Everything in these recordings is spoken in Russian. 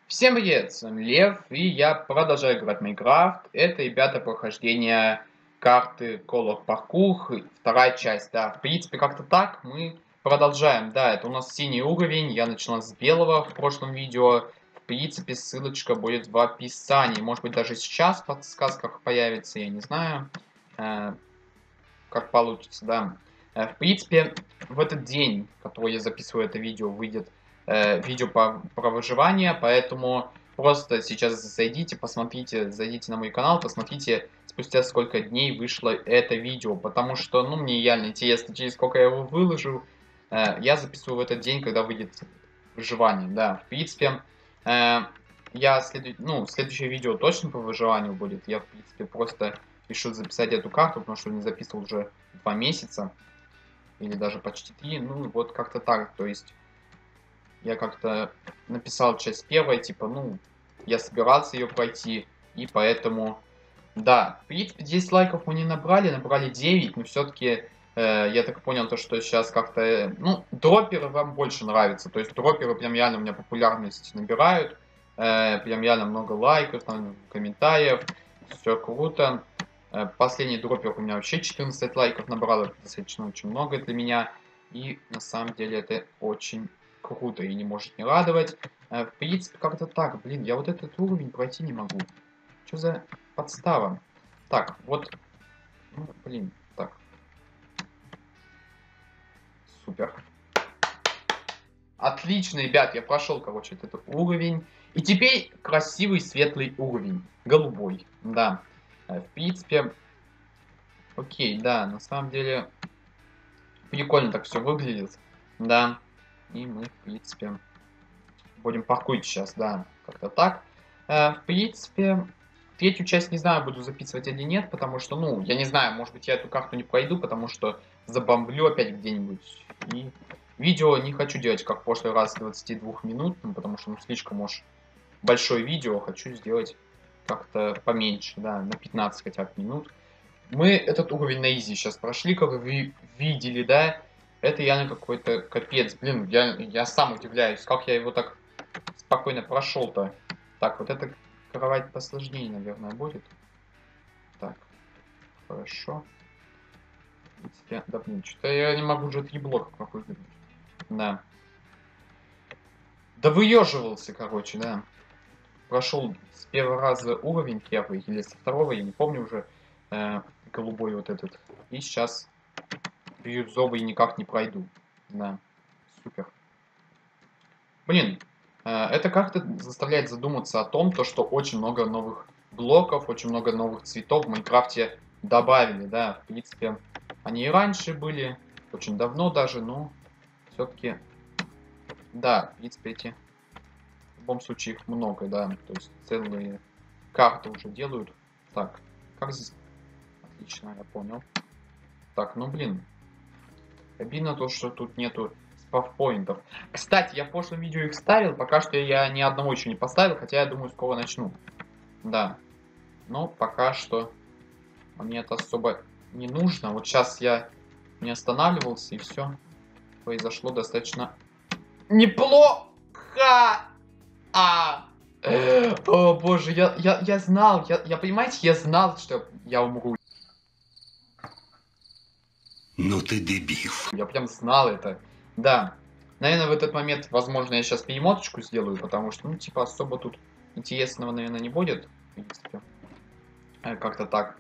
Всем привет, с вами Лев, и я продолжаю играть в Майнкрафт. Это, ребята, прохождение карты Call of Parkour, вторая часть, да. В принципе, как-то так мы продолжаем. Да, это у нас синий уровень, я начинал с белого в прошлом видео. В принципе, ссылочка будет в описании. Может быть, даже сейчас в подсказках появится, я не знаю, как получится, да. В принципе, в этот день, который я записываю это видео, выйдет видео про выживание, поэтому просто сейчас зайдите, посмотрите, зайдите на мой канал, посмотрите, спустя сколько дней вышло это видео, потому что, ну, мне реально интересно, через сколько я его выложу. Я записываю в этот день, когда выйдет выживание, да, в принципе, следующее видео точно по выживанию будет, я, в принципе, просто решил записать эту карту, потому что не записывал уже 2 месяца, или даже почти 3, ну, вот как-то так, то есть... Я как-то написал часть первая, типа, ну, я собирался ее пройти, и поэтому, да, в принципе, 10 лайков мы не набрали 9, но все-таки, я так понял, то, что сейчас как-то, ну, дроперы вам больше нравятся, то есть дроперы прям реально у меня популярность набирают, прям реально много лайков, там, комментариев, все круто. Последний дропер у меня вообще 14 лайков набрал, это достаточно очень много для меня, и на самом деле это очень круто и не может не радовать. В принципе, как-то так. Блин, я вот этот уровень пройти не могу. Что за подстава? Так, вот. Ну, блин, так. Супер. Отлично, ребят, я прошел, короче, этот уровень. И теперь красивый светлый уровень. Голубой, да. В принципе, окей, да, на самом деле прикольно так все выглядит. Да. И мы, в принципе, будем паркурить сейчас, да, как-то так. В принципе, третью часть не знаю, буду записывать или нет, потому что, ну, я не знаю, может быть, я эту карту не пройду, потому что забомблю опять где-нибудь. И видео не хочу делать, как в прошлый раз, 22 минутным, потому что, ну, слишком уж большое видео, хочу сделать как-то поменьше, да, на 15 хотя бы минут. Мы этот уровень на изи сейчас прошли, как вы видели, да. Это реально какой-то капец. Блин, я сам удивляюсь, как я его так спокойно прошел-то. Так, вот эта кровать посложнее, наверное, будет. Так, хорошо. Да, блин, что-то я не могу уже 3 блока прохожу. Да. Да выеживался, короче, да. Прошел с первого раза уровень первый, или со второго, я не помню уже. Голубой вот этот. И сейчас бирюзовый никак не пройду. Да, супер. Блин, это как-то заставляет задуматься о том, что очень много новых блоков, очень много новых цветов в Майнкрафте добавили, да, в принципе, они и раньше были, очень давно даже, но все-таки, да, в принципе, в любом случае их много, да, то есть целые карты уже делают. Так, как здесь? Отлично, я понял. Так, ну блин, обидно то, что тут нету спавпоинтов. Кстати, я в прошлом видео их ставил, пока что я ни одного еще не поставил, хотя я думаю, скоро начну. Да. Но пока что мне это особо не нужно. Вот сейчас я не останавливался, и все произошло достаточно неплохо. О боже, я знал, понимаете, я знал, что я умру. Ну ты дебил. Я прям знал это. Да. Наверное, в этот момент, возможно, я сейчас перемоточку сделаю, потому что, ну, типа, особо тут интересного, наверное, не будет. В принципе. Как-то так.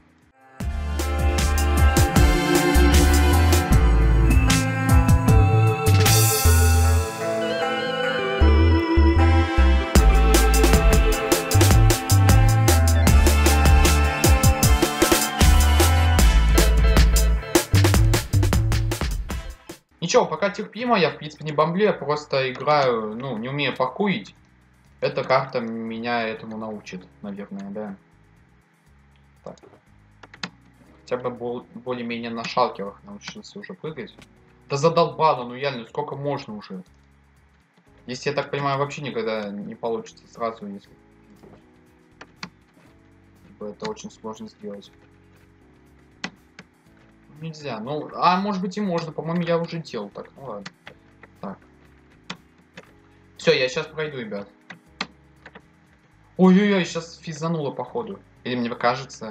Ничего, пока терпимо, я в принципе не бомблю, я просто играю, ну, не умею паркурить. Эта карта меня этому научит, наверное, да. Так. Хотя бы более-менее на шалкерах научился уже прыгать. Да задолбало, ну реально, сколько можно уже. Если я так понимаю, вообще никогда не получится сразу, если... Это очень сложно сделать. Нельзя. Ну, может быть и можно. По-моему, я уже делал так. Ну ладно. Так. Все, я сейчас пройду, ребят. Ой-ой-ой, сейчас физануло, походу. Или мне кажется.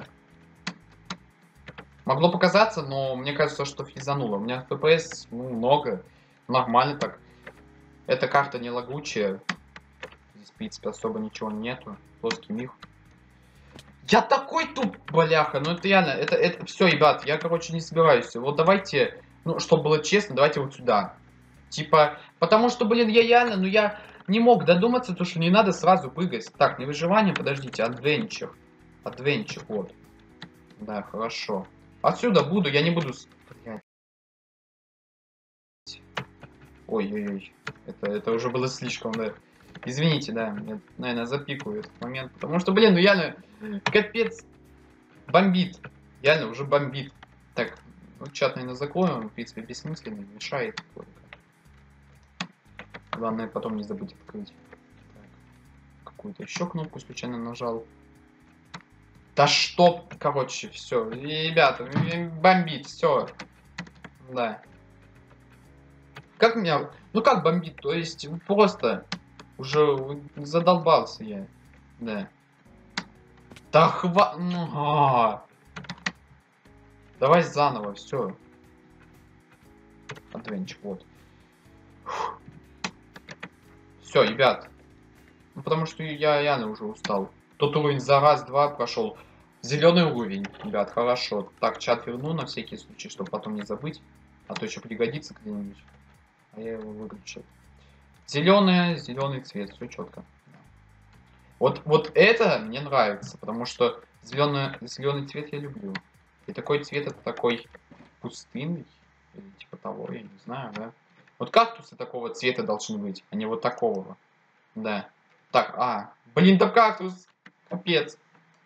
Могло показаться, но мне кажется, что физануло. У меня FPS много. Нормально так. Эта карта не лагучая. Здесь, в принципе, особо ничего нету. Плоский мир. Я такой туп, бляха. Ну это реально, это все, ребят. Я, короче, не собираюсь. Вот давайте, ну, чтобы было честно, давайте вот сюда. Типа, потому что, блин, я реально, ну я не мог додуматься, то что не надо сразу прыгать. Так, не выживание, подождите, адвенчер. Адвенчер, вот. Да, хорошо. Отсюда буду, я не буду... Блядь. Ой-ой-ой. Это уже было слишком, да. Извините, да, я, наверное, запикаю этот момент. Потому что, блин, ну реально, капец, бомбит. Реально, уже бомбит. Так, ну чат, наверное, закроем. В принципе, бессмысленный, мешает только. Главное, потом не забыть открыть. Какую-то еще кнопку случайно нажал. Да что, короче, все. Ребята, бомбит, все. Да. Как меня... Ну как бомбит? То есть просто уже задолбался я. Да. Да Давай заново, все. Адвенчик, вот. Все, ребят. Ну потому что я реально уже устал. Тот уровень за раз-два прошел. Зеленый уровень, ребят, хорошо. Так, чат верну на всякий случай, чтобы потом не забыть. А то еще пригодится где-нибудь. А я его выключил. Зеленый цвет, все четко. Вот это мне нравится, потому что зеленый цвет я люблю. И такой цвет это такой пустынный, или типа того, я не знаю, да. Вот кактусы такого цвета должны быть, а не вот такого. Да. Так, блин, там кактус! Капец.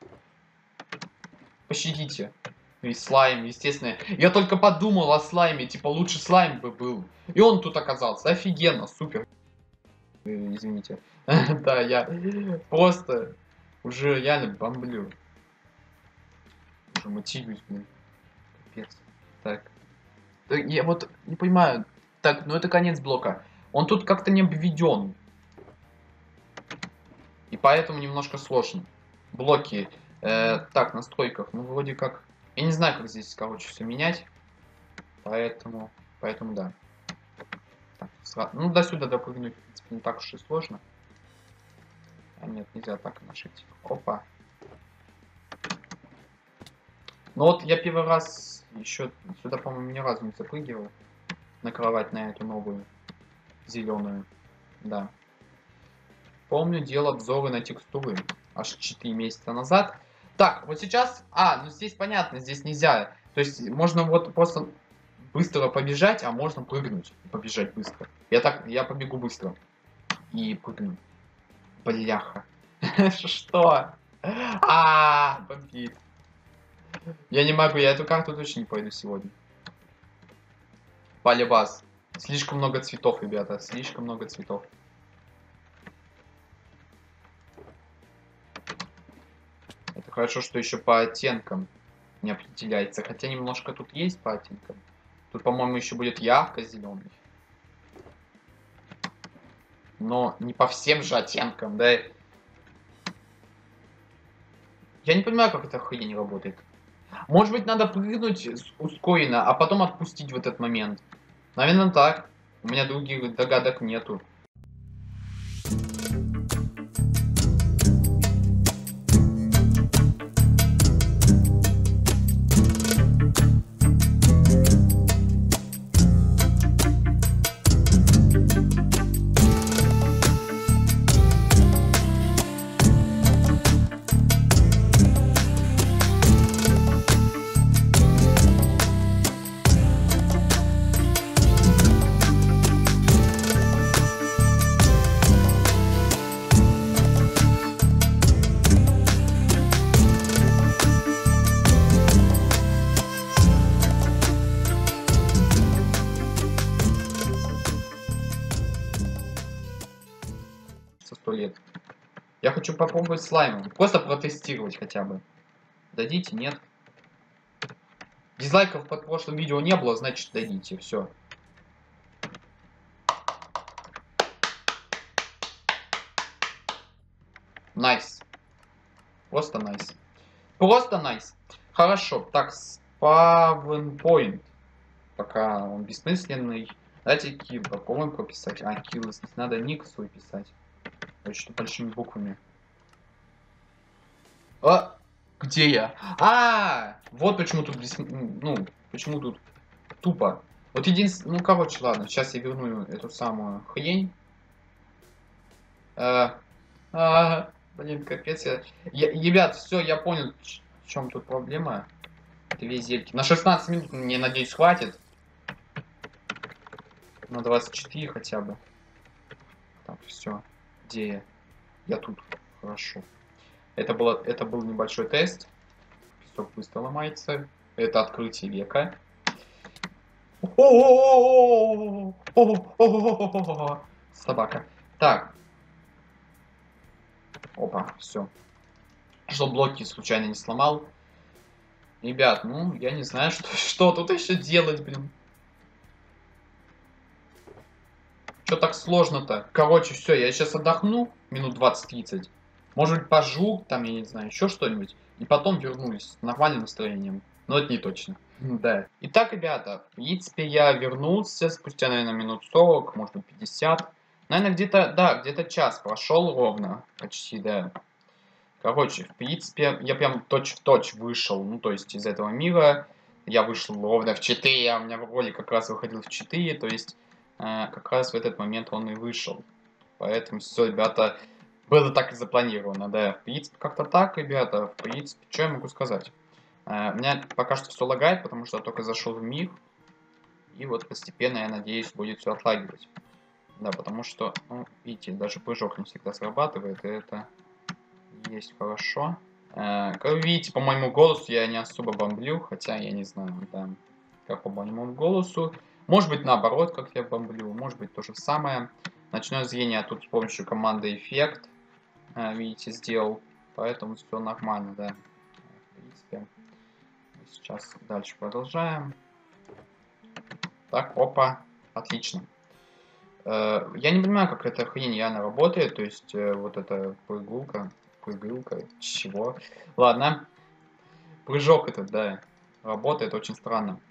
Пощадите. Ну и слайм, естественно. Я только подумал о слайме, типа лучше слайм бы был. И он тут оказался. Офигенно, супер. Извините. Да, я просто уже реально бомблю. Уже мотивируюсь, блин. Капец. Так. Я вот не понимаю. Так, ну это конец блока. Он тут как-то не обведен. И поэтому немножко сложно. Блоки. Так, настройках. Ну, вроде как... Я не знаю, как здесь, короче, все менять. Поэтому да. Так, ну, до-сюда допрыгнуть, в принципе, не так уж и сложно. А нет, нельзя так нажать. Опа. Ну вот я первый раз еще сюда, по-моему, ни разу не запрыгивал. На кровать, на эту новую. Зеленую. Да. Помню, делал обзоры на текстуры. Аж 4 месяца назад. Так, вот сейчас... ну здесь понятно, здесь нельзя. То есть можно вот просто быстро побежать, а можно прыгнуть и побежать быстро. Я побегу быстро. И прыгну. Бляха. Что? Бомбит. Я не могу, я эту карту точно не пойду сегодня. Полибас. Слишком много цветов, ребята. Слишком много цветов. Это хорошо, что еще по оттенкам не определяется. Хотя немножко тут есть по оттенкам. Тут, по-моему, еще будет ярко-зеленый. Но не по всем же оттенкам, да? Я не понимаю, как эта хрень работает. Может быть, надо прыгнуть ускоренно, а потом отпустить в этот момент. Наверное, так. У меня других догадок нету. За 100 лет. Я хочу попробовать слаймом. Просто протестировать хотя бы. Дадите? Нет? Дизлайков под прошлым видео не было, значит дадите. Все. Найс. Просто найс. Просто найс. Хорошо. Так, спавн-поинт. Пока он бессмысленный. Давайте килл попробуем прописать. А, килл здесь надо ник свой писать. Очень большими буквами. А! Где я? Вот почему тут ну, почему тут тупо. Вот единственное, ну короче, ладно, сейчас я верну эту самую хрень. Блин, капец, ребят, все, я понял, в чем тут проблема. Две зельки. На 16 минут, мне, надеюсь, хватит. На 24 хотя бы. Так, все. Где я? Я тут. Хорошо. Это был небольшой тест. Песок быстро ломается. Это открытие века. Собака. Так. Опа, все. Что блоки случайно не сломал. Ребят, ну, я не знаю, что тут еще делать, блин. Что так сложно-то? Короче, все, я сейчас отдохну минут 20-30. Может быть, пожу, там, я не знаю, еще что-нибудь. И потом вернусь с нормальным настроением. Но это не точно. Да. Итак, ребята, в принципе, я вернулся спустя, наверное, минут 40, может быть, 50. Наверное, где-то, да, где-то час прошел ровно. Почти, да. Короче, в принципе, я прям точь-в-точь вышел, ну, то есть из этого мира. Я вышел ровно в 4, а у меня ролик как раз выходил в 4, то есть как раз в этот момент он и вышел. Поэтому все, ребята, было так и запланировано, да. В принципе, как-то так, ребята, в принципе, что я могу сказать? У меня пока что все лагает, потому что я только зашел в мир. И вот постепенно, я надеюсь, будет все отлагивать. Да, потому что, ну, видите, даже прыжок не всегда срабатывает, и это есть хорошо. Как вы видите, по моему голосу я не особо бомблю, хотя я не знаю, да, как по моему голосу. Может быть, наоборот, как я бомблю, может быть, то же самое. Ночное зрение тут с помощью команды эффект, видите, сделал, поэтому все нормально, да. В принципе, сейчас дальше продолжаем. Так, опа, отлично. Я не понимаю, как эта хрень реально работает, то есть вот эта прыгулка, чего? Ладно, прыжок этот, да, работает очень странно.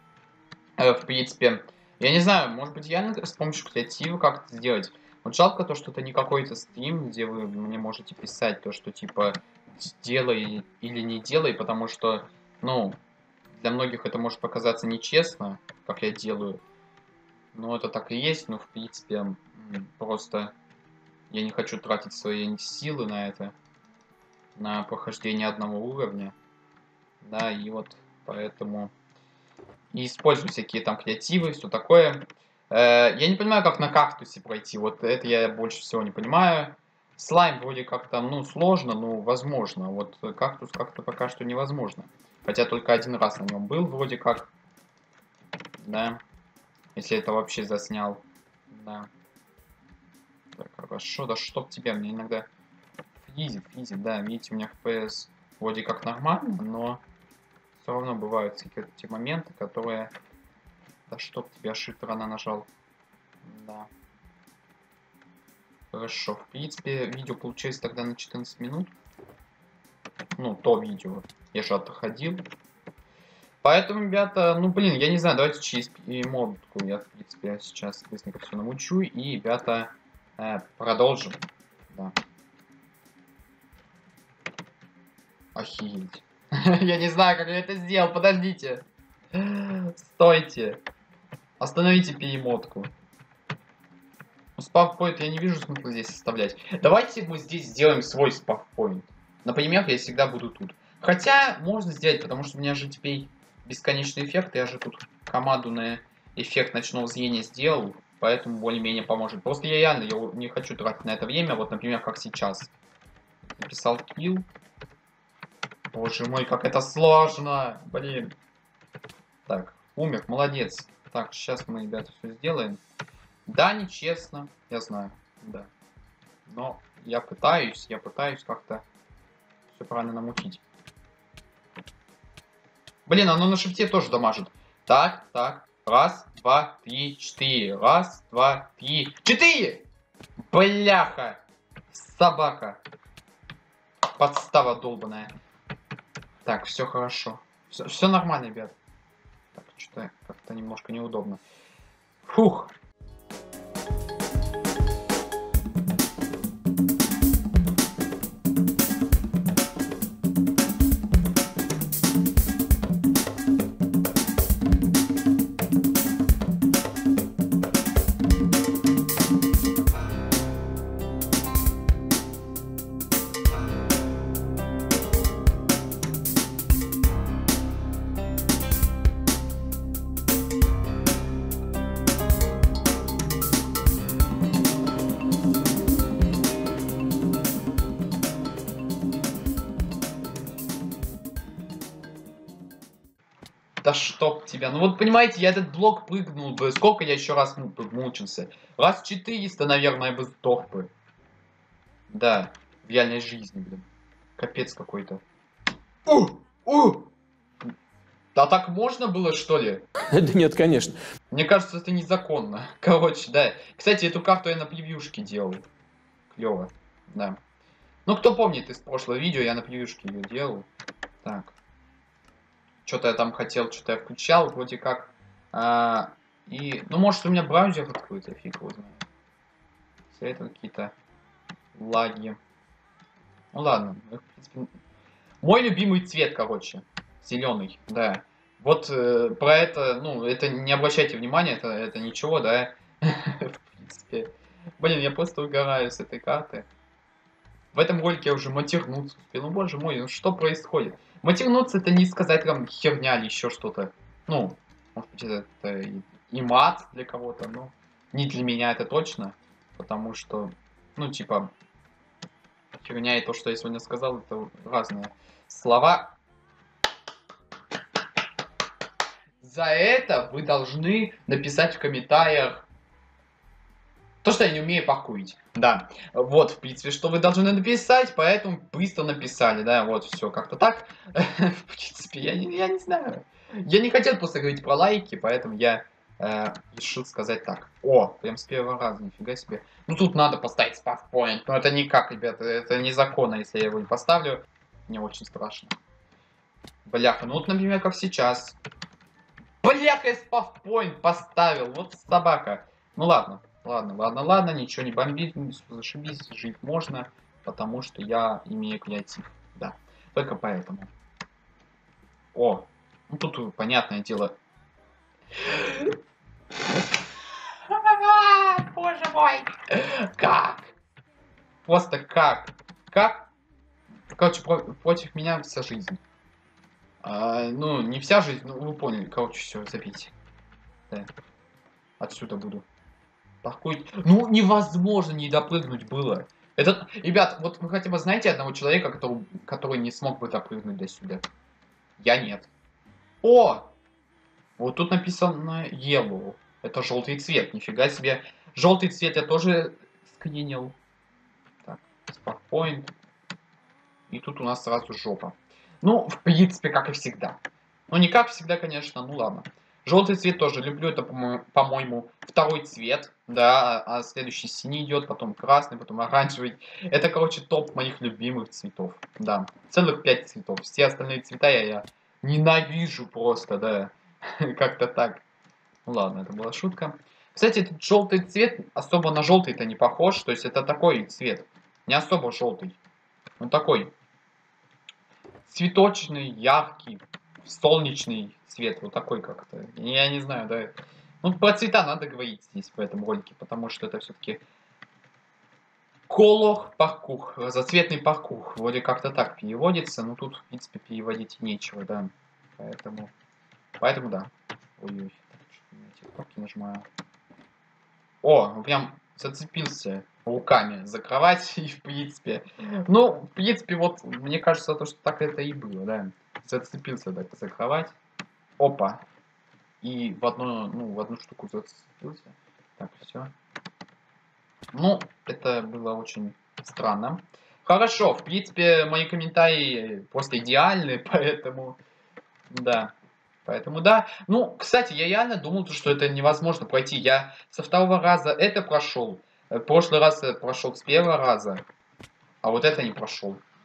В принципе, я не знаю, может быть, я с помощью креатива как-то сделать. Вот жалко то, что это не какой-то стрим, где вы мне можете писать то, что типа делай или не делай, потому что, ну, для многих это может показаться нечестно, как я делаю. Но это так и есть, но в принципе просто я не хочу тратить свои силы на это, на прохождение одного уровня. Да, и вот поэтому и использую всякие там креативы, все такое. Я не понимаю, как на кактусе пройти, вот это я больше всего не понимаю. Слайм вроде как там, ну, сложно, но возможно. Вот кактус как-то пока что невозможно. Хотя только один раз на нем был вроде как. Да. Если это вообще заснял. Да. Так, хорошо, да чтоб тебя, мне иногда фризит, да, видите, у меня FPS вроде как нормально, но все равно бывают всякие эти моменты, которые... Да чтоб тебя, shift рано нажал. Да. Хорошо, в принципе, видео получилось тогда на 14 минут. Ну, то видео. Я же отходил. Поэтому, ребята, ну, блин, я не знаю, давайте через модку я, в принципе, сейчас быстренько все научу. И, ребята, продолжим. Да. Охереть. Я не знаю, как я это сделал. Подождите. Стойте. Остановите перемотку. Спавпоинт я не вижу смысла здесь составлять. Давайте мы здесь сделаем свой спавпоинт. Например, я всегда буду тут. Хотя, можно сделать, потому что у меня же теперь бесконечный эффект. Я же тут команду на эффект ночного зрения сделал. Поэтому более-менее поможет. Просто я реально не хочу тратить на это время. Вот, например, как сейчас. Написал kill. Боже мой, как это сложно. Блин. Так, умер, молодец. Так, сейчас мы, ребята, все сделаем. Да, нечестно, я знаю, да. Но я пытаюсь как-то все правильно намутить. Блин, оно на шифте тоже дамажит. Так, так. Раз, два, три, четыре. Раз, два, три, четыре! Бляха! Собака. Подстава долбаная. Так, все хорошо. Все нормально, ребят. Так, что-то как-то немножко неудобно. Фух. Да чтоб тебя. Ну вот понимаете, я этот блок прыгнул бы. Сколько я еще раз мучился? Раз 400, наверное, бы сдох бы. Да, в реальной жизни, блин. Капец какой-то. Да так можно было, что ли? Да нет, конечно. Мне кажется, это незаконно. Короче, да. Кстати, эту карту я на превьюшке делал. Клево, да. Ну, кто помнит из прошлого видео, я на превьюшке ее делал. Так. Что-то я там хотел, что-то я включал, вроде как. Ну, может, у меня браузер открыт, я фиг его знаю. Все это какие-то лаги. Ну, ладно. В принципе, мой любимый цвет, короче. Зеленый, да. Вот про это, ну, это не обращайте внимания, это ничего, да. В принципе. Блин, я просто угораю с этой карты. В этом ролике я уже матернуться успел. Ну, боже мой, ну что происходит? Матернуться — это не сказать там херня или еще что-то. Ну, может быть, это и мат для кого-то, но не для меня это точно. Потому что, ну, типа, херня и то, что я сегодня сказал, это разные слова. За это вы должны написать в комментариях то, что я не умею паркурить. Да, вот, в принципе, что вы должны написать, поэтому быстро написали, да, вот, все, как-то так. В принципе, я не знаю. Я не хотел просто говорить про лайки, поэтому я решил сказать так. О, прям с первого раза, нифига себе. Ну, тут надо поставить спавпоинт, но это никак, ребята, это незаконно, если я его не поставлю. Мне очень страшно. Бляха, ну вот, например, как сейчас. Бляха, я спавпоинт поставил, вот собака. Ну, ладно. Ладно, ничего не бомбит, зашибись, жить можно, потому что я имею креатив, да, только поэтому. О, ну тут понятное дело. Боже мой, как? Просто как? Как? Короче, против меня вся жизнь. Ну, не вся жизнь, ну вы поняли, короче, все, забейте. Да. Отсюда буду. Ну, невозможно не допрыгнуть было. Это, ребят, вот вы хотя бы знаете одного человека, который не смог бы допрыгнуть до сюда? Я нет. О! Вот тут написано yellow. Это желтый цвет, нифига себе. Желтый цвет я тоже скринил. Так, спавпоинт. И тут у нас сразу жопа. Ну, в принципе, как и всегда. Ну, не как всегда, конечно, ну ладно. Желтый цвет тоже люблю, это, по-моему, второй цвет, да, а следующий синий идет, потом красный, потом оранжевый. Это, короче, топ моих любимых цветов, да, целых 5 цветов. Все остальные цвета я ненавижу просто, да, как-то так. Ну ладно, это была шутка. Кстати, этот желтый цвет особо на желтый-то не похож, то есть это такой цвет, не особо желтый, он такой цветочный, яркий. Солнечный цвет, вот такой как-то. Я не знаю, да. Ну, про цвета надо говорить здесь в этом ролике, потому что это все-таки колор паркур, разноцветный паркур. Вроде как-то так переводится, но тут, в принципе, переводить нечего, да. Поэтому да. Ой-ой, эти кнопки нажимаю. О, прям зацепился руками за кровать и, в принципе, ну, в принципе, вот, мне кажется, то, что так это и было, да. Зацепился так за кровать. Опа. И в одну штуку зацепился. Так, все. Ну, это было очень странно. Хорошо, в принципе, мои комментарии просто идеальны, поэтому, да. Поэтому, да. Ну, кстати, я реально думал, что это невозможно пройти. Я со второго раза это прошел. В прошлый раз я прошел с первого раза. А вот это не прошел.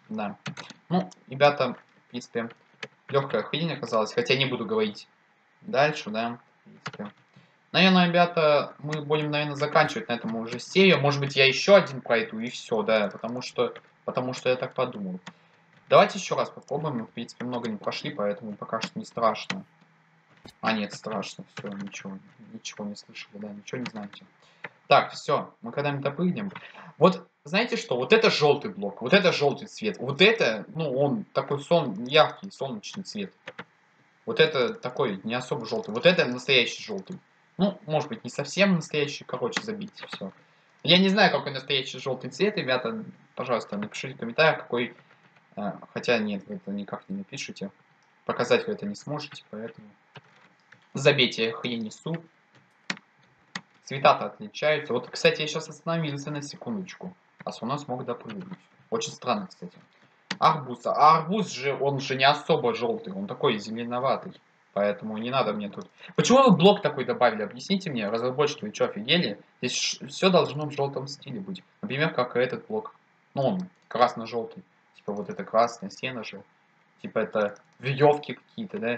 Да. Ну, ребята, в принципе, легкая хрень оказалась. Хотя не буду говорить дальше, да. В принципе. Наверное, ребята, мы будем, наверное, заканчивать на этом уже серию. Может быть, я еще один пройду и все, да. Потому что я так подумал. Давайте еще раз попробуем. Мы, в принципе, много не прошли, поэтому пока что не страшно. А, нет, страшно. Все, ничего не слышали, да, ничего не знаете. Так, все, мы когда-нибудь допрыгнем. Вот, знаете что, вот это желтый блок, вот это желтый цвет, вот это, ну, он такой яркий, солнечный цвет. Вот это такой не особо желтый, вот это настоящий желтый. Ну, может быть, не совсем настоящий, короче, забейте, все. Я не знаю, какой настоящий желтый цвет, ребята, пожалуйста, напишите в комментариях, какой... хотя нет, вы это никак не напишите. Показать вы это не сможете, поэтому... Забейте, я хрень несу. Цвета-то отличаются. Вот, кстати, я сейчас остановился на секундочку. А у нас смог допрыгнуть. Очень странно, кстати. Арбуз. А арбуз же, он же не особо желтый. Он такой зеленоватый. Поэтому не надо мне тут... Почему вы блок такой добавили? Объясните мне, разработчики, вы что, офигели? Здесь все должно в желтом стиле быть. Например, как этот блок. Ну, он красно-желтый. Типа вот это красное, стена же. Типа это веревки какие-то, да?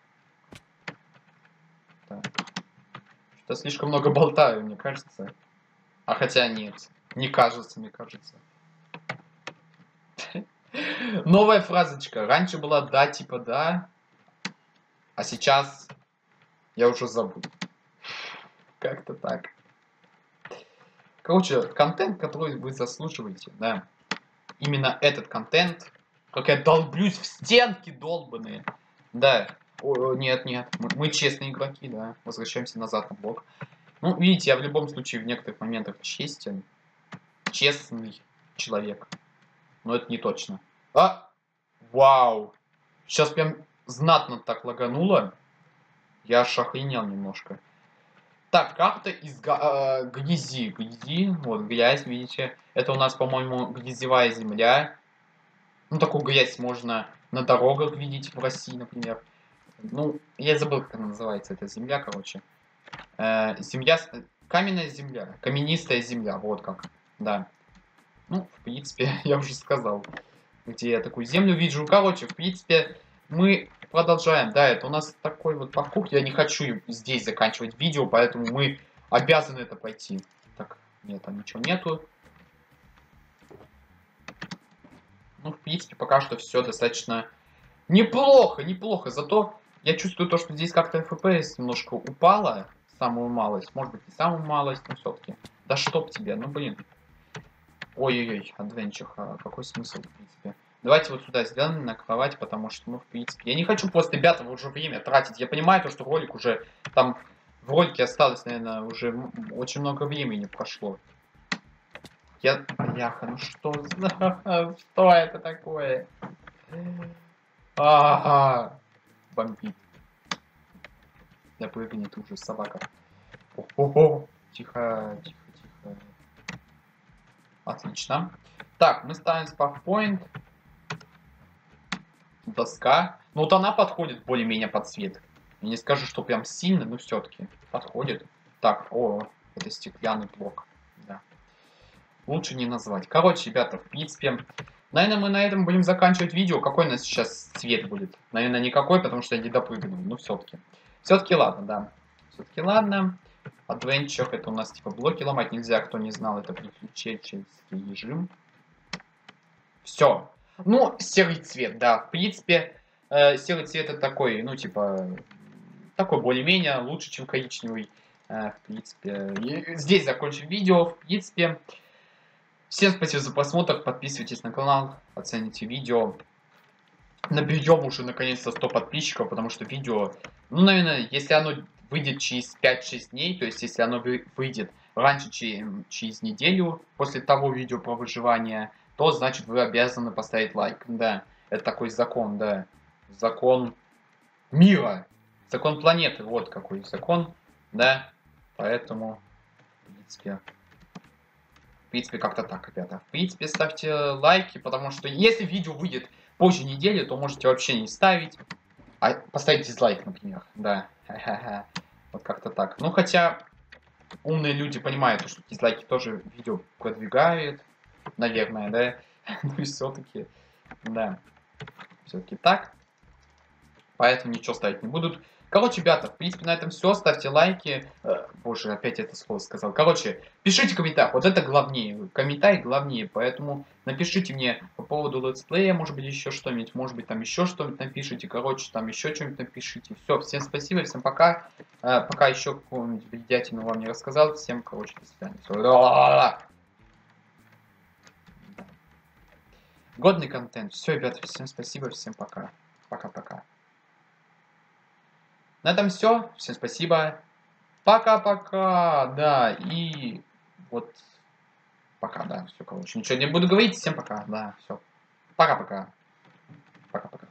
Так. Что слишком много болтаю, мне кажется. А хотя нет. Не кажется, мне кажется. Новая фразочка. Раньше была да, типа да. А сейчас я уже забыл. Как-то так. Короче, контент, который вы заслуживаете, да. Именно этот контент. Как я долблюсь в стенки долбаные. Да. Нет. Мы честные игроки, да. Возвращаемся назад на блок. Ну, видите, я в любом случае в некоторых моментах честен. Честный человек. Но это не точно. А! Вау! Сейчас прям знатно так лагануло. Я аж охренел немножко. Так, карта из грязи. Вот грязь, видите. Это у нас, по-моему, грязевая земля. Ну, такую грязь можно на дорогах видеть в России, например. Ну, я забыл, как она называется, эта земля, короче. Земля... Каменная земля. Каменистая земля, вот как. Да. Ну, в принципе, я уже сказал, где я такую землю вижу. Короче, в принципе, мы продолжаем. Да, это у нас такой вот паркур. Я не хочу здесь заканчивать видео, поэтому мы обязаны это пройти. Так, нет, там ничего нету. Ну, в принципе, пока что все достаточно неплохо. Зато я чувствую то, что здесь как-то FPS немножко упало. Самую малость. Может быть, не самую малость, но все-таки. Да чтоб тебе, ну блин. Ой-ой-ой, адвенчур, какой смысл, в принципе. Давайте вот сюда сделаем на кровать, потому что, ну, в принципе, я не хочу просто, ребята, уже время тратить. Я понимаю, то, что ролик уже, там, в ролике осталось, наверное, уже очень много времени прошло. Бляха, ну что что это такое? Ага, бомбит. Я прыгнет уже собака. О-хо-хо. Тихо. Отлично. Так, мы ставим спавпоинт. Доска. Ну вот она подходит более-менее под цвет. Я не скажу, что прям сильно, но все-таки подходит. Так, это стеклянный блок. Да. Лучше не назвать. Короче, ребята, в принципе, наверное, мы на этом будем заканчивать видео. Какой у нас сейчас цвет будет? Наверное, никакой, потому что я не допрыгнул. Ну, все-таки. Все-таки ладно, да. Все-таки ладно. Adventure, это у нас типа блоки ломать нельзя, кто не знал, это приключенческий режим. Все. Ну, серый цвет, да. В принципе, серый цвет это такой, ну, типа, такой более-менее лучше, чем коричневый. В принципе, здесь закончим видео. В принципе, всем спасибо за просмотр. Подписывайтесь на канал, оцените видео. Наберем уже наконец-то 100 подписчиков, потому что видео, ну, наверное, если оно выйдет через 5-6 дней, то есть если оно выйдет раньше, чем через неделю после того видео про выживание, то значит вы обязаны поставить лайк. Да, это такой закон, да. Закон мира. Закон планеты, вот какой закон, да. Поэтому, в принципе, как-то так, ребята. В принципе, ставьте лайки, потому что если видео выйдет позже недели, то можете вообще не ставить. А поставить дизлайк, например. Да. Вот как-то так. Ну, хотя умные люди понимают, что дизлайки тоже видео продвигают. Наверное, да. Ну и все-таки. Да. Все-таки так. Поэтому ничего ставить не будут. Короче, ребята, в принципе, на этом все. Ставьте лайки. Боже, опять это слово сказал. Короче, пишите в комментариях. Вот это главнее. Комментарий главнее. Поэтому напишите мне по поводу летсплея, может быть, еще что-нибудь. Может быть, там еще что-нибудь напишите. Короче, там еще что-нибудь напишите. Все, всем спасибо, всем пока. Пока еще какую-нибудь бредятину вам не рассказал. Всем, короче, до свидания. Всё. Годный контент. Все, ребята, всем спасибо, всем пока. Пока-пока. На этом все. Всем спасибо. Пока-пока. Да, и вот пока, да, все, короче. Ничего не буду говорить. Всем пока. Да, все. Пока-пока. Пока-пока.